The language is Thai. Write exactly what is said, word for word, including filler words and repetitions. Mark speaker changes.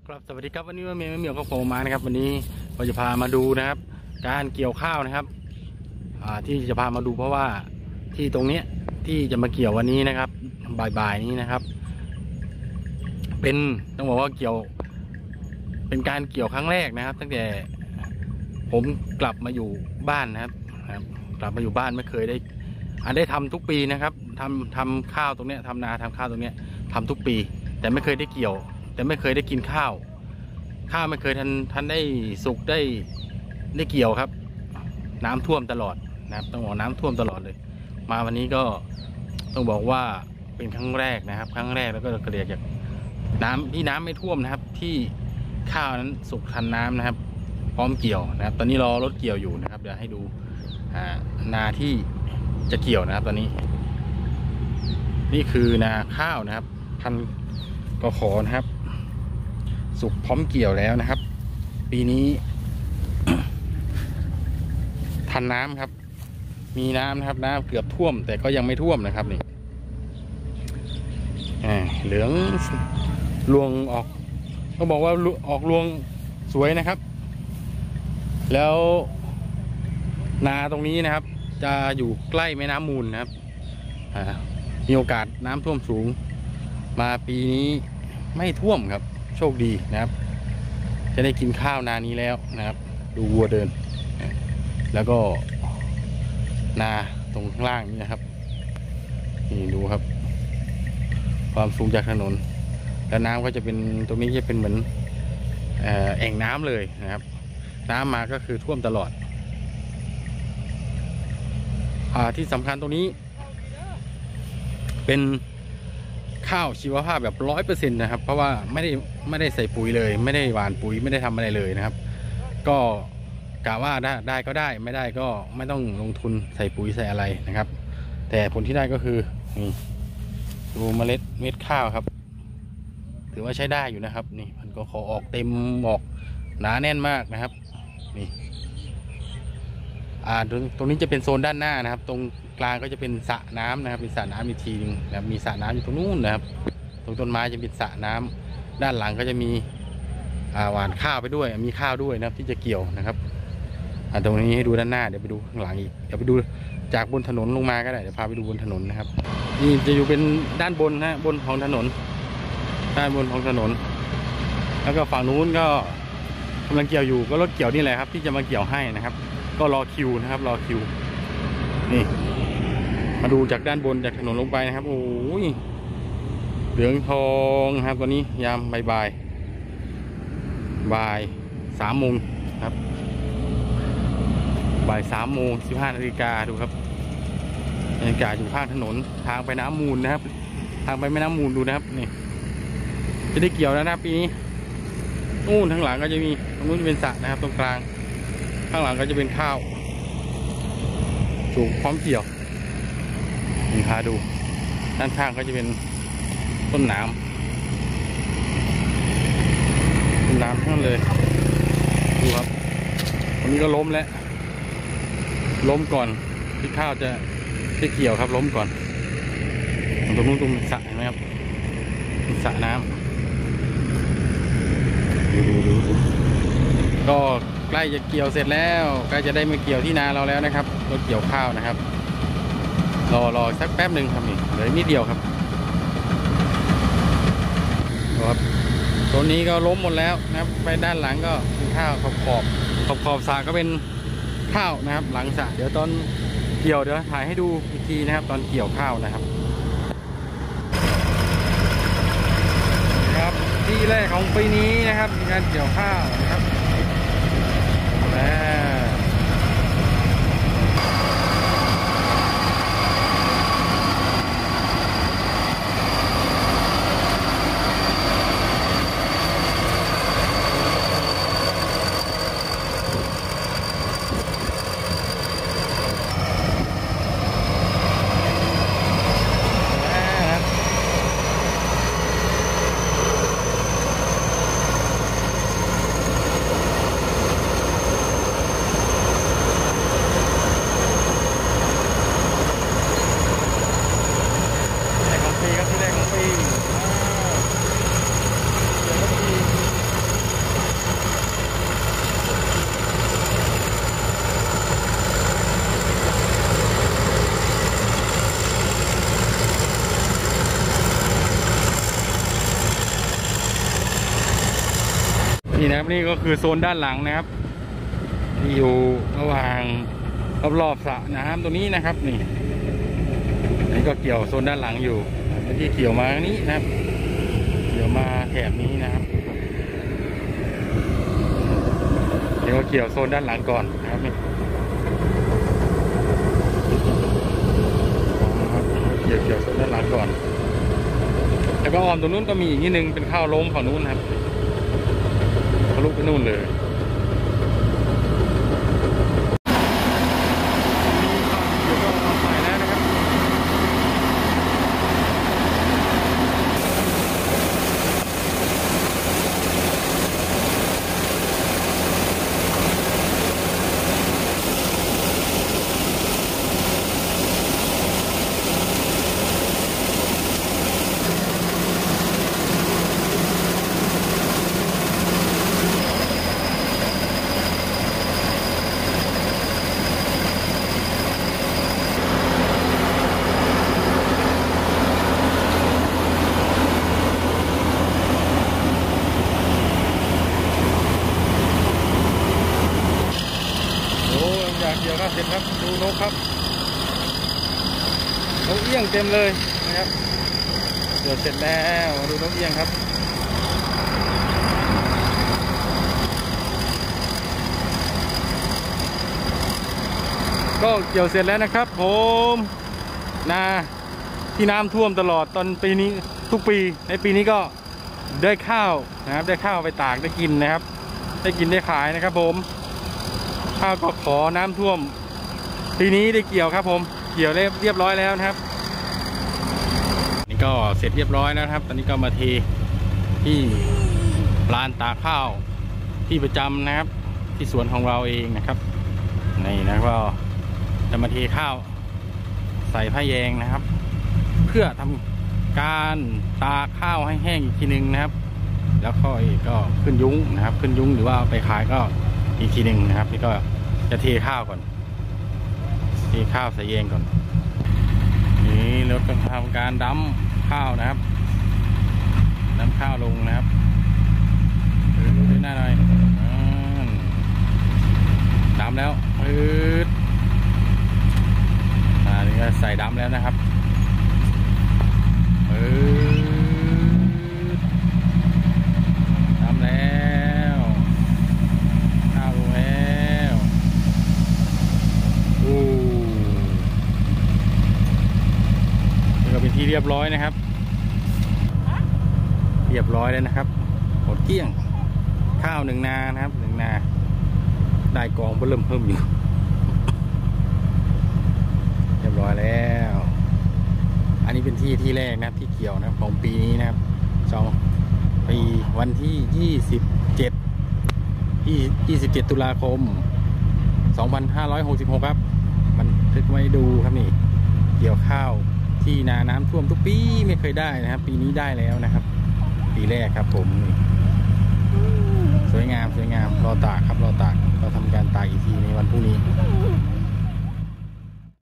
Speaker 1: ครับสวัสดีครับวันนี้ว่าเมียเมียวกับผมมานะครับวันนี้เราจะพามาดูนะครับการเกี่ยวข้าวนะครับที่จะพามาดูเพราะว่าที่ตรงนี้ที่จะมาเกี่ยววันนี้นะครับบ่ายๆนี้นะครับเป็นต้องบอกว่าเกี่ยวเป็นการเกี่ยวครั้งแรกนะครับตั้งแต่ผมกลับมาอยู่บ้านนะครับกลับมาอยู่บ้านไม่เคยได้อันได้ทำทุกปีนะครับทำทำข้าวตรงนี้ทำนาทำข้าวตรงนี้ทำทุกปีแต่ไม่เคยได้เกี่ยวแต่ไม่เคยได้กินข้าวข้าวไม่เคยทันทันได้สุกได้ได้เกี่ยวครับน้ำท่วมตลอดนะครับต้องบอกน้ำท่วมตลอดเลยมาวันนี้ก็ต้องบอกว่าเป็นครั้งแรกนะครับครั้งแรกแล้วก็เกลียดจากน้ำที่น้ำไม่ท่วมนะครับที่ข้าวนั้นสุกทันน้ำนะครับพร้อมเกี่ยวนะครับตอนนี้รอรถเกี่ยวอยู่นะครับเดี๋ยวให้ดูนาที่จะเกี่ยวนะครับตอนนี้นี่คือนาข้าวนะครับพันก็ขอนะครับสุกพร้อมเกี่ยวแล้วนะครับปีนี้ ทันน้ำครับมีน้ำนะครับน้ำเกือบท่วมแต่ก็ยังไม่ท่วมนะครับนี่เหลืองรวงออกต้องบอกว่าออกรวงสวยนะครับแล้วนาตรงนี้นะครับจะอยู่ใกล้แม่น้ำมูลนะครับมีโอกาสน้ำท่วมสูงมาปีนี้ไม่ท่วมครับโชคดีนะครับจะได้กินข้าวนานี้แล้วนะครับดูวัวเดินแล้วก็นาตรงข้างล่างนี้นะครับนี่ดูครับความสูงจากถนนแล้วน้ำก็จะเป็นตรงนี้จะเป็นเหมือนแอ่งน้ำเลยนะครับน้ำมาก็คือท่วมตลอดอ่าที่สำคัญตรงนี้เป็นข้าวชีวภาพแบบร้อยเปอร์เซ็นต์นะครับเพราะว่าไม่ได้ไม่ได้ใส่ปุ๋ยเลยไม่ได้หว่านปุ๋ยไม่ได้ทำอะไรเลยนะครับก็กะว่าได้ได้ก็ได้ไม่ได้ก็ไม่ต้องลงทุนใส่ปุ๋ยใส่อะไรนะครับแต่ผลที่ได้ก็คือนี่ดูเมล็ดเม็ดข้าวครับถือว่าใช้ได้อยู่นะครับนี่มันก็ขอออกเต็มออกหนาแน่นมากนะครับนี่อ่าตรงนี้จะเป็นโซนด้านหน้านะครับตรงกลางก็จะเป็นสระน้ำนะครับเป็นสระน้ำอีกทีนึงนะครับมีสระน้ำอยู่ตรงนู้นนะครับตรงต้นไม้จะเป็นสระน้ำด้านหลังก็จะมีอ่าหว่านข้าวไปด้วยมีข้าวด้วยนะครับที่จะเกี่ยวนะครับอ่าตรงนี้ให้ดูด้านหน้าเดี๋ยวไปดูข้างหลังอีกเดี๋ยวไปดูจากบนถนนลงมาก็ได้เดี๋ยวพาไปดูบนถนนนะครับนี่จะอยู่เป็นด้านบนนะบนของถนนด้านบนของถนนแล้วก็ฝั่งนู้นก็กำลังเกี่ยวอยู่ก็รถเกี่ยวนี่แหละครับที่จะมาเกี่ยวให้นะครับก็รอคิวนะครับรอคิวนี่มาดูจากด้านบนจากถนนลงไปนะครับโอ้ยเหลืองทองนะครับตอนนี้ยามบ่ายบ่ายบ่ายสามโมงครับบ่ายสามโมงสิบห้านาฬิกาดูครับบรรยากาศอยู่ข้างถนนทางไปน้ำมูลนะครับทางไปแม่น้ำมูลดูนะครับนี่จะได้เกี่ยวแล้วนะปีนี้นู่นทางหลังก็จะมีตรงนู้นจะเป็นสระนะครับตรงกลางข้างหลังก็จะเป็นข้าวสูงพร้อมเกี่ยวนี่พาดูด้านข้างก็จะเป็นต้นน้ำต้นน้ำทั้งนั้นเลยดูครับวันนี้ก็ล้มแล้วล้มก่อนที่ข้าวจะได้เกี่ยวครับล้มก่อนตรงนู้นตรงสระเห็นไหมครับสระน้ำดูดูดูก็ใกล้จะเกี่ยวเสร็จแล้วใกล้จะได้มาเกี่ยวที่นาเราแล้วนะครับรถเกี่ยวข้าวนะครับรอรอสักแป๊บหนึ่งครับนี่เหลือนิดเดียวครับครับตัวนี้ก็ล้มหมดแล้วนะครับไปด้านหลังก็เป็นข้าวขอบขอบขอบขอบสระก็เป็นข้าวนะครับหลังสระเดี๋ยวตอนเกี่ยวเดี๋ยวถ่ายให้ดูอีกทีนะครับตอนเกี่ยวข้าวนะครับครับที่แรกของปีนี้นะครับมีการเกี่ยวข้าวนะครับนี่นะครับนี่ก็คือโซนด้านหลังนะครับที่อยู่ระหว่างรอบๆสระน้ำตรงนี้นะครับนี่นี่ก็เกี่ยวโซนด้านหลังอยู่ที่เกี่ยวมานี้นะครับเกี่ยวมาแถบนี้นะครับเดี๋ยวก็เกี่ยวโซนด้านหลังก่อนนะครับนี่เกี่ยวเกี่ยวโซนด้านหลังก่อนแล้วก็อ้อมตรงนู้นก็มีอีกนิดนึงเป็นข้าวล้มฝั่งนู้นครับทะลุไปนู่นเลยเกี่ยวข้าวเสร็จครับดูนกครับนกเอี้ยงเต็มเลยนะครับเกี่ยวเสร็จแล้วดูนกเอี้ยงครับก็เกี่ยวเสร็จแล้วนะครับผมนาที่น้ำท่วมตลอดตอนปีนี้ทุกปีในปีนี้ก็ได้ข้าวนะครับได้ข้าวไปตากได้กินนะครับได้กินได้ขายนะครับผมข้าวก็ขอน้ำท่วมปีนี้ได้เกี่ยวครับผมเกี่ยวเรียบร้อยแล้วนะครับนี่ก็เสร็จเรียบร้อยแล้วครับตอนนี้ก็มาเทที่ลานตากข้าวที่ประจำนะครับที่สวนของเราเองนะครับนี่นะก็จะมาเทข้าวใส่ผ้าแยงนะครับเพื่อทำการตากข้าวให้แห้งอีกทีนึงนะครับแล้วค่อยก็ขึ้นยุ้งนะครับขึ้นยุ้งหรือว่าไปขายก็อีกทีหนึ่งนะครับนี่ก็จะเทข้าวก่อนเทข้าวใส่แยงก่อนนี่เราต้องทำการดั้มข้าวนะครับดั้มข้าวลงนะครับดูดูหน้าหน่อยดั้มแล้วอืดอ่านี่ก็ใส่ดั้มแล้วนะครับอืดดั้มแล้วข้าวลงแล้วโอ้นี่ก็เป็นที่เรียบร้อยนะครับเรียบร้อยแล้วนะครับหมดเกลี้ยงข้าวหนึ่งนานะครับหนึ่งนาได้กองเริ่มเพิ่มอยู่เรียบร้อยแล้วอันนี้เป็นที่ที่แรกนะครับที่เกี่ยวนะครับของปีนี้นะครับสองปีวันที่ยี่สิบเจ็ดที่ยี่สิบเจ็ดตุลาคมสองพันห้าร้อยหกสิบหกครับมันทึกไว้ดูครับนี่เกี่ยวข้าวที่นาน้ำท่วมทุกปีไม่เคยได้นะครับปีนี้ได้แล้วนะครับปีแรกครับผมสวยงามสวยงามรอตากครับรอตากเราทำการตากอีกทีในวันพรุ่งนี้